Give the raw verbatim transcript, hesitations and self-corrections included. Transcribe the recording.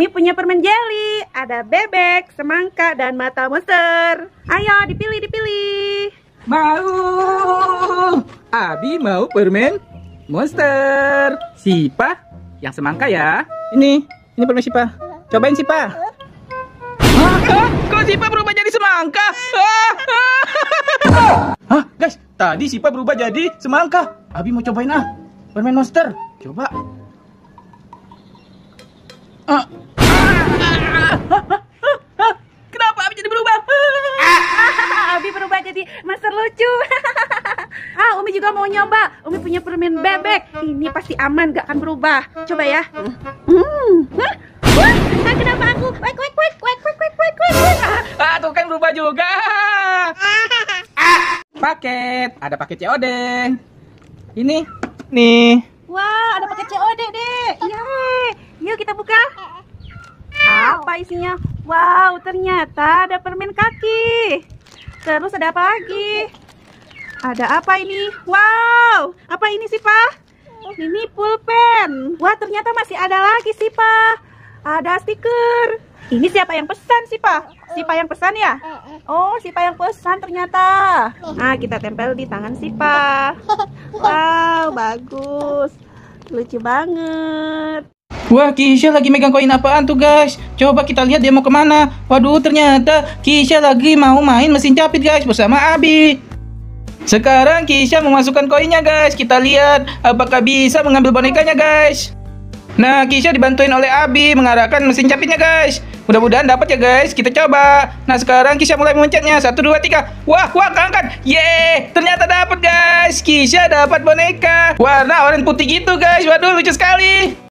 Umi punya permen jelly. Ada bebek, semangka, dan mata monster. Ayo dipilih, dipilih. Mau. Abi mau permen monster. Sipa yang semangka ya. Ini, ini permen Sipa. Cobain Sipa. Hah? Kok Sipa berubah jadi semangka? Hah, guys, tadi Sipa berubah jadi semangka. Abi mau cobain ah, permen monster. Coba. Ah. Kenapa Abi jadi berubah? Abi berubah jadi monster lucu. Ah, Umi juga mau nyoba. Umi punya permen bebek. Ini pasti aman, gak akan berubah. Coba ya. Hmm. Hah? Wah, ah, kenapa aku? Wek, wek, wek, wek, wek, wek, wek, wek. Ah, tuh kan berubah juga. Ah, paket, ada paket C O D. Ini, nih. Wah, ada paket C O D, Dek. Yeay. Yuk kita buka. Apa isinya? Wow, ternyata ada permen kaki. Terus ada apa lagi? Ada apa ini? Wow, apa ini sih, Pak? Ini pulpen. Wah, ternyata masih ada lagi sih, Pak. Ada stiker. Ini siapa yang pesan sih, Pak? Sipa yang pesan ya? Oh, Sipa yang pesan ternyata. Nah, kita tempel di tangan Sipa. Wow, bagus. Lucu banget. Wah, Kisha lagi megang koin apaan tuh, guys? Coba kita lihat dia mau kemana. Waduh, ternyata Kisha lagi mau main mesin capit, guys, bersama Abi. Sekarang Kisha memasukkan koinnya, guys. Kita lihat apakah bisa mengambil bonekanya, guys. Nah, Kisha dibantuin oleh Abi mengarahkan mesin capitnya, guys. Mudah-mudahan dapat ya, guys. Kita coba. Nah, sekarang Kisha mulai memencetnya. Satu, dua, tiga. Wah, wah, keangkat. Yeay, ternyata dapat, guys. Kisha dapat boneka warna oranye putih gitu, guys. Waduh, lucu sekali.